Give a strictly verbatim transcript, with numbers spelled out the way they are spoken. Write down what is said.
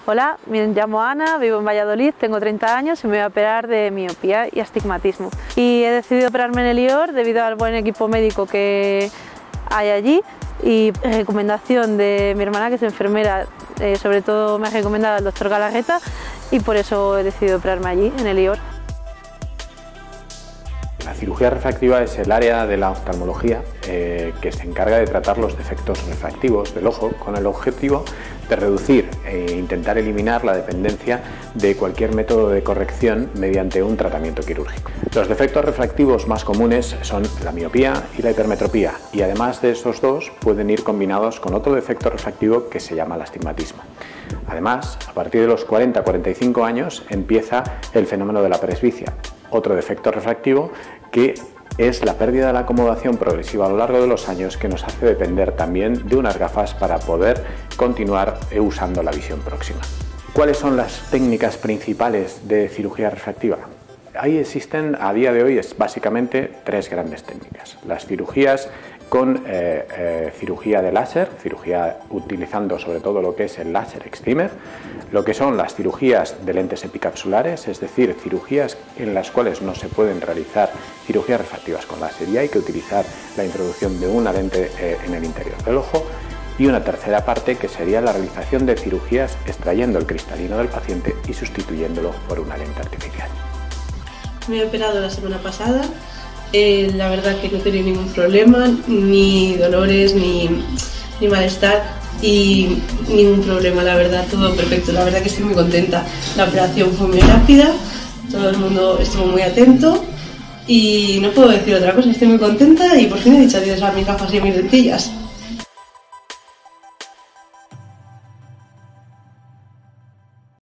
Hola, me llamo Ana, vivo en Valladolid, tengo treinta años y me voy a operar de miopía y astigmatismo. Y he decidido operarme en el I O R debido al buen equipo médico que hay allí y recomendación de mi hermana, que es enfermera, eh, sobre todo me ha recomendado el doctor Galarreta, y por eso he decidido operarme allí, en el I O R. La cirugía refractiva es el área de la oftalmología eh, que se encarga de tratar los defectos refractivos del ojo con el objetivo de reducir e intentar eliminar la dependencia de cualquier método de corrección mediante un tratamiento quirúrgico. Los defectos refractivos más comunes son la miopía y la hipermetropía, y además de estos dos pueden ir combinados con otro defecto refractivo que se llama el astigmatismo. Además, a partir de los cuarenta a cuarenta y cinco años empieza el fenómeno de la presbicia, otro defecto refractivo que es la pérdida de la acomodación progresiva a lo largo de los años, que nos hace depender también de unas gafas para poder continuar usando la visión próxima. ¿Cuáles son las técnicas principales de cirugía refractiva? Ahí existen a día de hoy es básicamente tres grandes técnicas. Las cirugías con eh, eh, cirugía de láser, cirugía utilizando sobre todo lo que es el láser excimer, lo que son las cirugías de lentes epicapsulares, es decir, cirugías en las cuales no se pueden realizar cirugías refractivas con láser y hay que utilizar la introducción de una lente eh, en el interior del ojo, y una tercera parte que sería la realización de cirugías extrayendo el cristalino del paciente y sustituyéndolo por una lente artificial. Me he operado la semana pasada. Eh, la verdad que no he tenido ningún problema, ni dolores, ni, ni malestar y ningún problema, la verdad, todo perfecto. La verdad que estoy muy contenta. La operación fue muy rápida, todo el mundo estuvo muy atento y no puedo decir otra cosa, estoy muy contenta y por fin he dicho adiós a mis gafas y a mis lentillas.